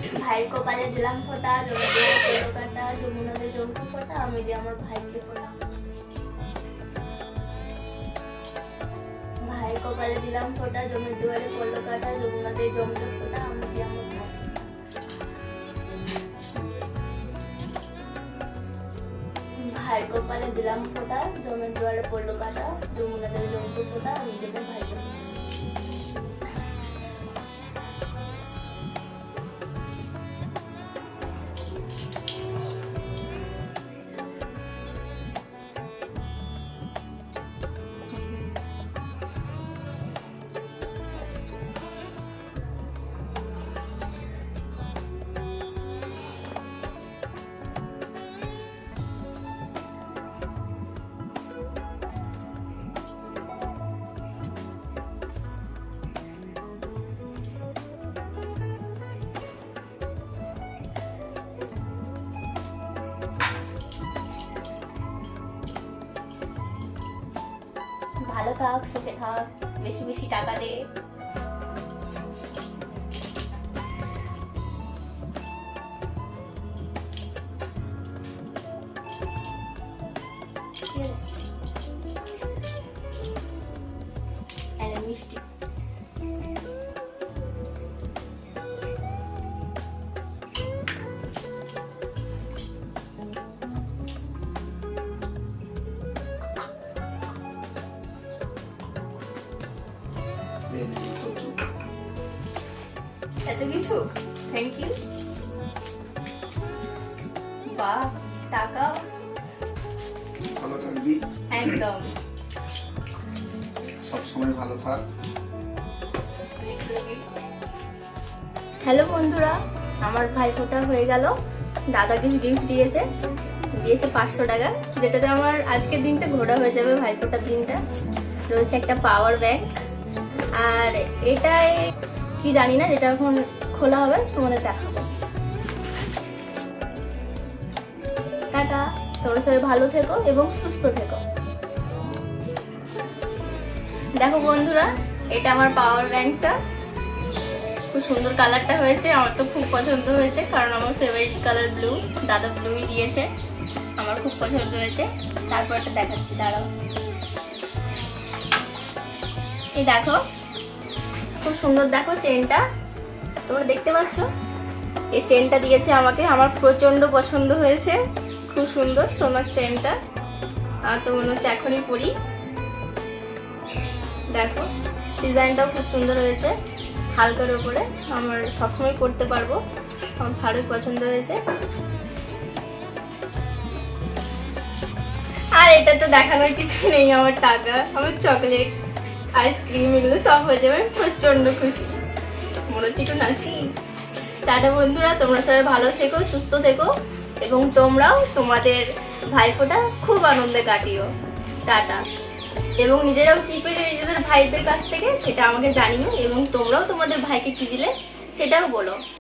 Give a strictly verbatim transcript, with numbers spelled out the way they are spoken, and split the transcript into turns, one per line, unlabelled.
ভাইয়ের কপালে দিলাম ফোঁটা, জমি দিয়ে পড়লো কাটা, যমুনাতে জমতে ফোঁটা, আমি দিয়ে আমার ভাইকে ফোঁটা। ভাইয়ের কপালে দিলাম ফোঁটা, জমির দুয়ারে পড়লো কাটা, যমুনাতে জমতে ফোঁটা, আমি দিয়ে আমার ভাই। ভাইয়ের কপালে দিলাম ফোঁটা, জমির দুয়ারে পড়লো কাটা, যমুনাতে জমতে ফোঁটা, আমি দিয়ে আমার ভাইকে। ভালো থাক, সুখে থাক, বেশি বেশি টাকা দে। মিষ্টি এত কিছু, থ্যাংক ইউ। বাহ, টাকা
ভালো থাকবি,
একদম
সব সময় ভালো থাক।
হ্যালো বন্ধুরা, আমার ভাইফোঁটা হয়ে গেল। দাদা কিছু গিফট দিয়েছে, দিয়েছে পাঁচশো টাকা, যেটাতে আমার আজকের দিনটা ঘোরা হয়ে যাবে। ভাইফোঁটার দিনটা রয়েছে একটা পাওয়ার ব্যাংক, আর এটাই কি জানি না, যেটা এখন খোলা হবে তোমাদের দেখাবো। টাটা, তোমরা সবাই ভালো থেকো এবং সুস্থ থেকো। দেখো বন্ধুরা, এটা আমার পাওয়ার ব্যাংকটা, খুব সুন্দর কালারটা হয়েছে, আমার তো খুব পছন্দ হয়েছে, কারণ আমার ফেভারিট কালার ব্লু, দাদা ব্লুই দিয়েছে, আমার খুব পছন্দ হয়েছে। তারপর এটা দেখাচ্ছি, দাঁড়াও। এই দেখো, খুব সুন্দর, দেখো চেনটা তোমরা দেখতে পাচ্ছ, এই চেনটা দিয়েছে আমাকে, আমার প্রচন্ড পছন্দ হয়েছে, খুব সুন্দর সোনার চেনটা, আর তো মনে হচ্ছে এখনই পরি। দেখো ডিজাইনটাও খুব সুন্দর হয়েছে, হালকার উপরে, আমার সবসময় পরতে পারবো, আমার ভালোই পছন্দ হয়েছে। আর এটা তো দেখানোর কিছু নেই, আমার টাকা, আমার চকলেট, আইসক্রিম, এগুলো সব হয়ে যাবে, প্রচন্ড খুশি, মনে হচ্ছে একটু নাচি। টাটা বন্ধুরা, তোমরা সবাই ভালো থেকো, সুস্থ থেকো, এবং তোমরাও তোমাদের ভাইফোঁটা খুব আনন্দে কাটিও। টাটা। এবং নিজেরাও কি পেলে নিজেদের ভাইদের কাছ থেকে সেটা আমাকে জানিও, এবং তোমরাও তোমাদের ভাইকে কি দিলে সেটাও বলো।